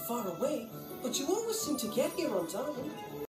far away, but you always seem to get here on time.